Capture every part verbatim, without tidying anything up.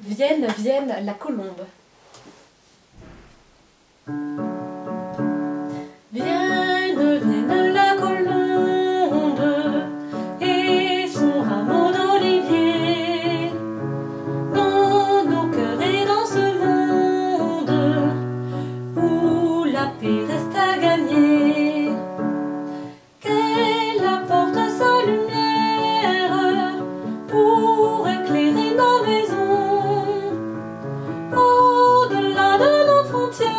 Vienne, vienne la colombe. Vienne, vienne la colombe et son rameau d'olivier dans nos cœurs et dans ce monde où la paix reste à gagner. Qu'elle apporte sa lumière pour éclairer nos maisons au-delà de nos frontières.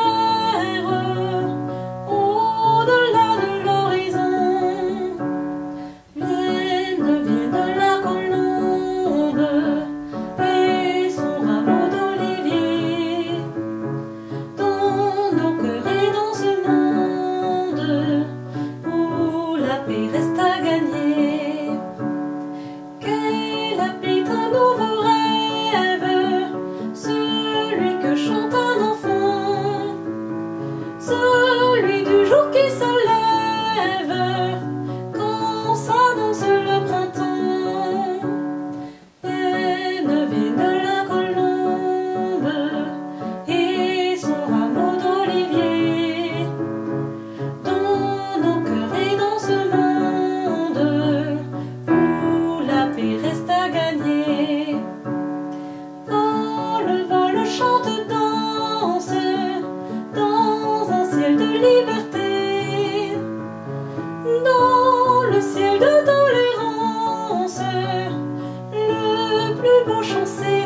Reste à gagner, qu'elle habite un nouveau rêve, celui que chante un enfant, celui du jour qui se lève quand s'annonce le printemps. Vienne, vienne la colombe et son rameau d'olivier dans nos cœurs et dans ce reste à gagner. Vole, vole, chante, danse dans un ciel de liberté, dans le ciel de tolérance, le plus beau chant c'est